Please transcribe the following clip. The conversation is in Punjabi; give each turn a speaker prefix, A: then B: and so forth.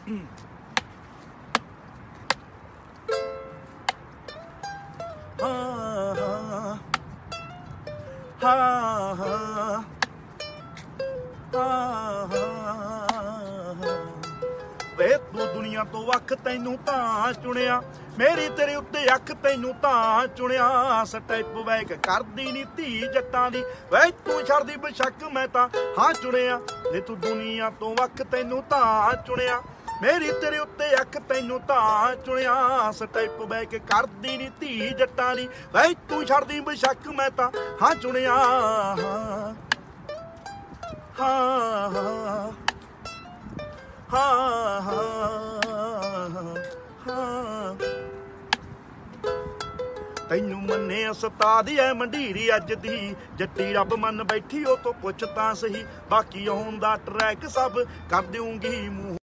A: ਵੇ ਤੂੰ ਦੁਨੀਆ ਤੋਂ ਵੱਖ ਤੈਨੂੰ ਤਾਂ ਚੁਣਿਆ, ਮੇਰੀ ਤੇਰੇ ਉੱਤੇ ਅੱਖ ਤੈਨੂੰ ਤਾਂ ਚੁਣਿਆ। ਸਟੈਪ ਬੈਕ ਕਰਦੀ ਨੀ ਧੀ ਜੱਟਾਂ ਦੀ, ਵੇ ਤੂੰ ਛੱਡਦੀ ਬੇਸ਼ੱਕ ਮੈਂ ਤਾਂ ਹਾਂ ਚੁਣਿਆ। ਵੇ ਤੂੰ ਦੁਨੀਆ ਤੋਂ ਵੱਖ ਤੈਨੂੰ ਤਾਂ ਚੁਣਿਆ, ਮੇਰੀ ਤੇਰੇ ਉੱਤੇ ਅੱਖ ਤੈਨੂੰ ਤਾਂ ਚੁਣਿਆ। ਸਟੈਪ ਬੈਕ ਕਰਦੀ ਨੀ ਧੀ ਜੱਟਾਂ ਦੀ, ਵੇ ਤੂੰ ਛੱਡਦੀ ਬੇਸ਼ੱਕ ਮੈਂ ਤਾਂ ਹਾਂ ਚੁਣਿਆ। ਤੈਨੂੰ ਮੰਨੇ ਉਸਤਾਦ ਐ ਮੰਡੀਰੀ ਅੱਜ ਦੀ, ਜੱਟੀ ਰੱਬ ਮੰਨ ਬੈਠੀ ਉਹ ਤੋਂ ਪੁੱਛ ਤਾਂ ਸਹੀ। ਬਾਕੀ ਆਉਣ ਦਾ ਟਰੈਕ ਸਭ ਕਰ ਦਿਉਂਗੀ ਮੂੰਹ